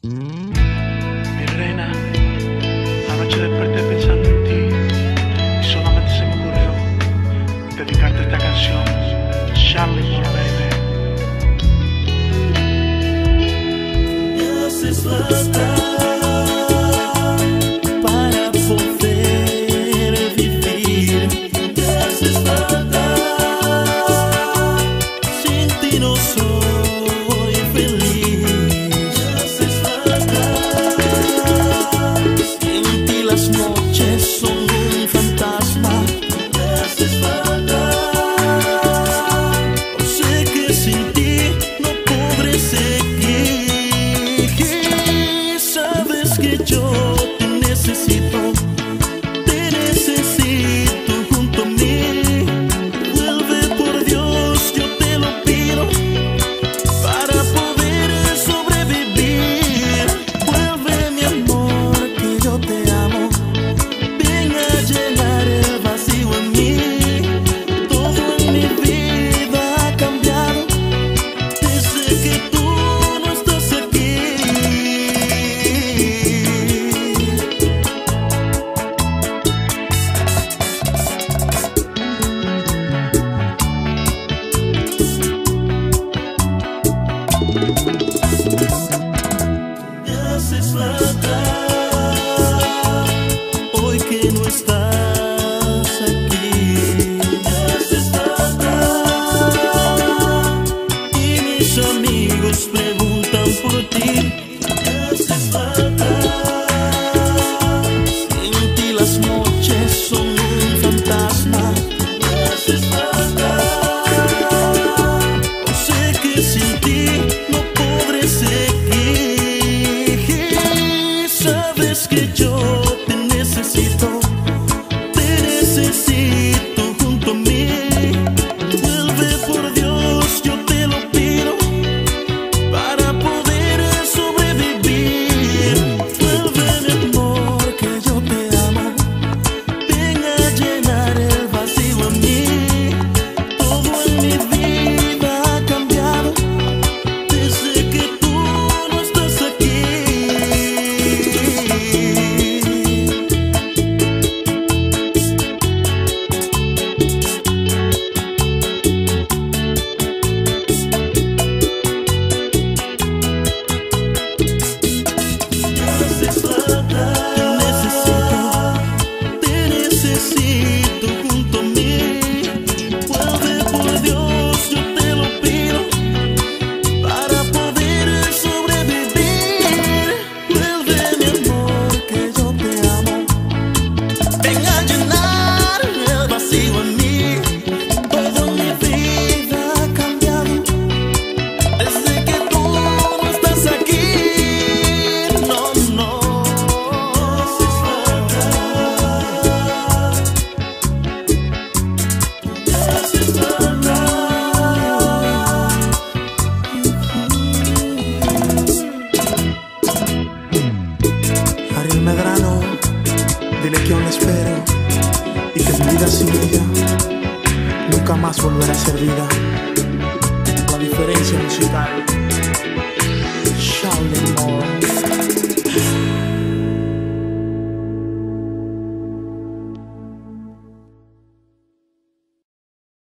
Mi reina, anoche desperté pensando en ti y solamente se me ocurrió dedicarte esta canción, Charlie Morr, baby. Me haces falta para poder vivir. Me haces falta, sin ti no soy feliz. Me haces falta, sin ti las noches son un fantasma. Me haces falta, sé que sin ti no podré seguir. Sabes que yo te necesito junto a mí. Vuelve por Dios, yo te lo pido, para poder sobrevivir. Vuelve mi amor, que yo te amo. Ven a llenar el vacío en mí. Todo en mi vida ha cambiado desde que tú no estás aquí. Me haces falta hoy que no estás aquí. Me haces falta y mis amigos preguntan por ti. Me haces falta, sin ti las noches son un fantasma. Me haces falta, sé que sin ti no podré seguir. Sabes que yo te necesito junto a mí. Vuelve por Dios, yo te lo pido, para poder sobrevivir. Vuelve mi amor, que yo te amo. Ven a llenar el vacío en mí. Todo en mi vida ha cambiado desde que tú no estás aquí. Me haces falta, te necesito junto a mí. Vuelve por Dios, yo te lo pido, para poder sobrevivir. Vuelve mi amor, que yo te amo. Ven a llenar el vacío en mí. Todo en mi vida ha cambiado desde que tú no estás aquí. No, no. Me haces falta, me haces falta. Ariel Medrano, dile que aún espero y que mi vida sin ella nunca más volverá a ser vida. La diferencia musical.